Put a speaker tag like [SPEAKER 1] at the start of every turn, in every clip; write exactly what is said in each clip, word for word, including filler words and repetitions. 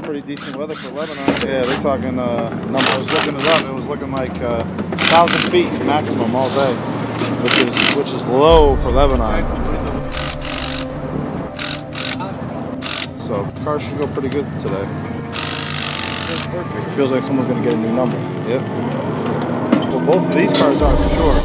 [SPEAKER 1] pretty decent weather for Lebanon. Yeah, they're talking, uh, number, I was looking it up, it was looking like uh, one thousand feet maximum all day, which is, which is low for Lebanon. So, cars should go pretty good today.
[SPEAKER 2] That's perfect. It feels like someone's going to get a new number.
[SPEAKER 1] Yep. Well, both of these cars are for sure.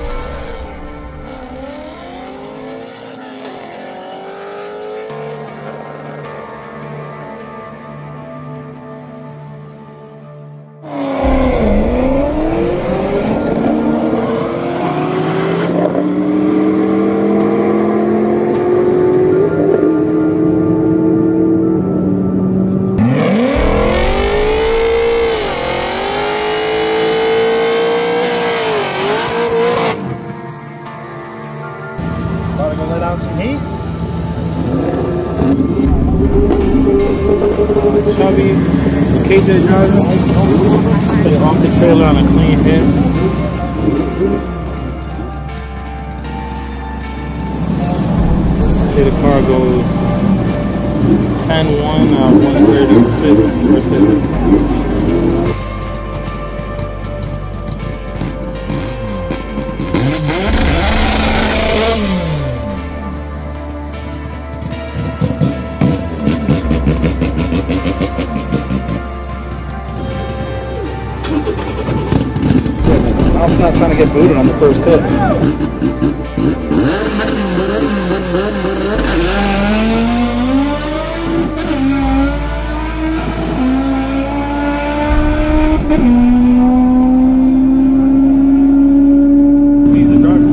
[SPEAKER 2] About to go let out some heat. Chubby, K J driver. Stay off the trailer on a clean hit. See the car goes ten one at one thirty-six first hit.
[SPEAKER 1] I'm not trying to get booted on the first hit.
[SPEAKER 2] He's a driver.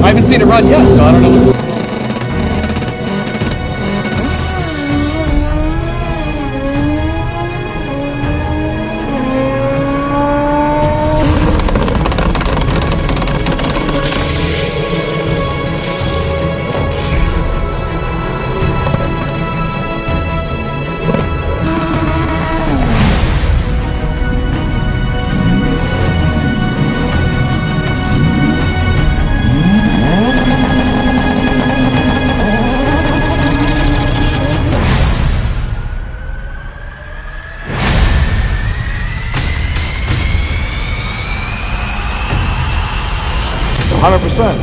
[SPEAKER 3] haven't seen it run yet, so I don't know what.
[SPEAKER 1] one hundred percent.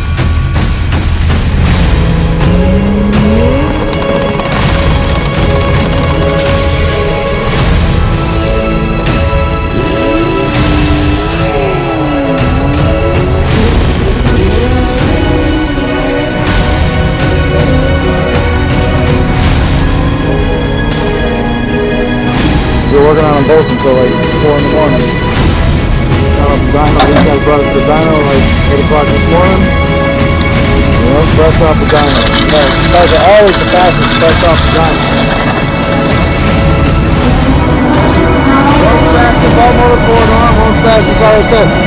[SPEAKER 1] We were working on them both until like four in the morning. Got up the dyno, these guys brought it to the dyno like eight o'clock this morning. You know, fresh off the dyno. You know, guys are always the fastest fresh off the dyno. World's fastest all-motor four-door, world's fastest R S X.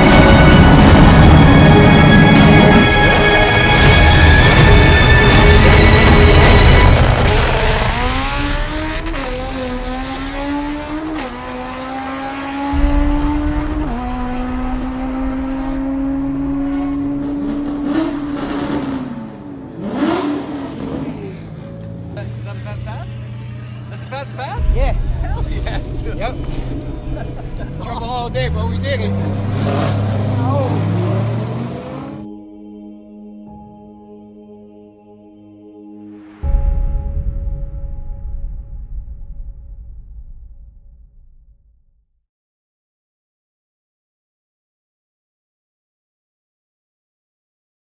[SPEAKER 3] Fast pass? Yeah. Hell yeah, dude. Yep. Trouble all day, but we did it. Oh.